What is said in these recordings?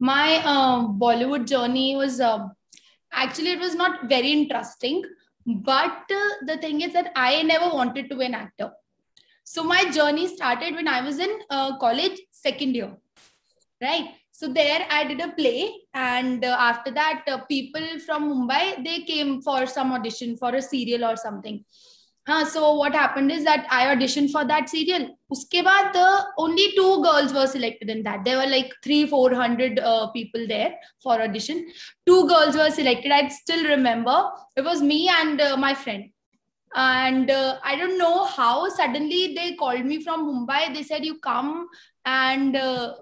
My Bollywood journey was actually, it was not very interesting, but the thing is that I never wanted to be an actor. So my journey started when I was in college second year, right? So there I did a play, and after that, people from Mumbai, they came for some audition for a serial or something. So what happened is that I auditioned for that serial. Uske baad, only two girls were selected in that. There were like 300-400 people there for audition. Two girls were selected. I still remember. It was me and my friend. And I don't know how suddenly they called me from Mumbai. They said, you come and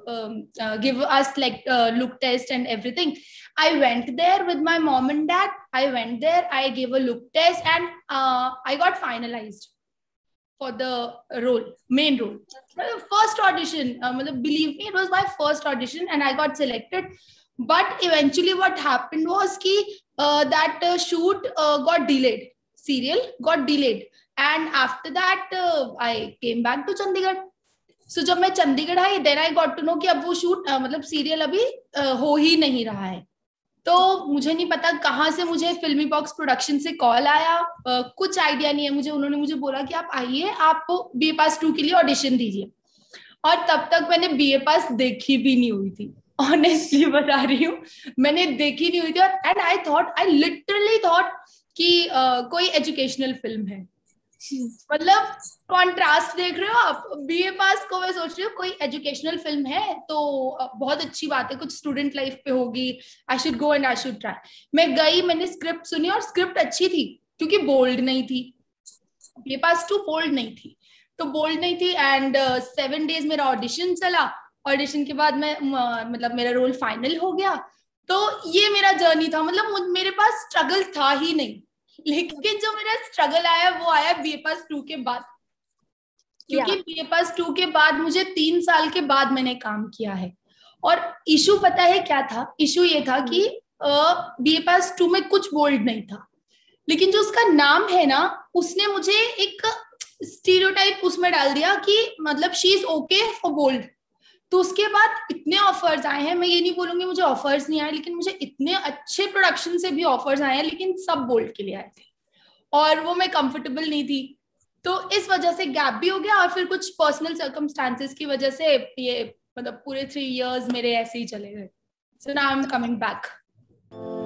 give us like look test and everything. I went there with my mom and dad. I went there, I gave a look test, and I got finalized for the role, main role. First audition, believe me, it was my first audition and I got selected. But eventually what happened was that shoot got delayed. Serial got delayed. And after that, I came back to Chandigarh. So जब मैं चंडीगढ़ आई, then I got to know कि अब वो shoot मतलब serial अभी हो ही नहीं रहा है. तो मुझे नहीं पता कहाँ से मुझे फिल्मी बॉक्स प्रोडक्शन से कॉल आया. कुछ आइडिया नहीं है मुझे. उन्होंने मुझे बोला कि आप आइए, आप बीए पास 2 के लिए ऑडिशन दीजिए. और तब तक मैंने बीए पास देखी भी नहीं हुई थी. ऑनेस्टली बता रही हूँ, मैंने देखी नहीं हुई थी. और एंड आई लिटरली थॉट कि कोई एजुकेशनल फिल्म है. मतलब कॉन्ट्रास्ट देख रहे हो आप. बीए पास को मैं सोच रही हूँ कोई एजुकेशनल फिल्म है तो बहुत अच्छी बात है, कुछ स्टूडेंट लाइफ पे होगी. I should go and I should try. मैं गई, मैंने स्क्रिप्ट सुनी और स्क्रिप्ट अच्छी थी क्योंकि बोल्ड नहीं थी. बीए पास 2 बोल्ड नहीं थी, तो बोल्ड नहीं थी. एंड 7 डेज मेरा ऑडिशन चला. ऑडिशन के बाद मैं मतलब मेरा रोल फाइनल हो गया. तो ये मेरा जर्नी था. मतलब मेरे पास स्ट्रगल था ही नहीं. लेकिन जो मेरा स्ट्रगल आया वो आया बीए पास 2 के बाद. क्योंकि बीए पास 2 के बाद मुझे 3 साल के बाद मैंने काम किया है. और इशू पता है क्या था? इशू ये था कि बीए पास 2 में कुछ बोल्ड नहीं था, लेकिन जो उसका नाम है ना, उसने मुझे एक स्टीरियोटाइप उसमें डाल दिया कि मतलब she is okay for bold. तो उसके बाद इतने ऑफर्स आए हैं. मैं ये नहीं बोलूंगी मुझे ऑफर्स नहीं आए, लेकिन मुझे इतने अच्छे प्रोडक्शन से भी ऑफर्स आए हैं, लेकिन सब बोल्ड के लिए आए थे और वो मैं कंफर्टेबल नहीं थी. तो इस वजह से गैप भी हो गया. और फिर कुछ पर्सनल सर्कमस्टांसेस की वजह से ये मतलब पूरे 3 इयर्स मेरे ऐसे ही चले गए. So now I am coming back.